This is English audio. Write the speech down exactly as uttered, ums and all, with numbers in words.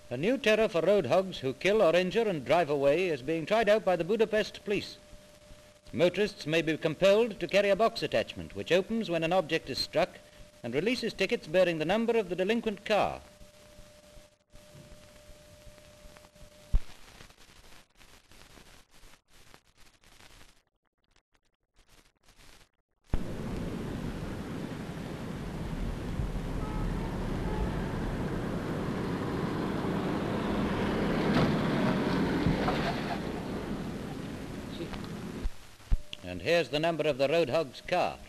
A new terror for road hogs who kill or injure and drive away is being tried out by the Budapest police. Motorists may be compelled to carry a box attachment which opens when an object is struck and releases tickets bearing the number of the delinquent car. And here's the number of the road hog's car.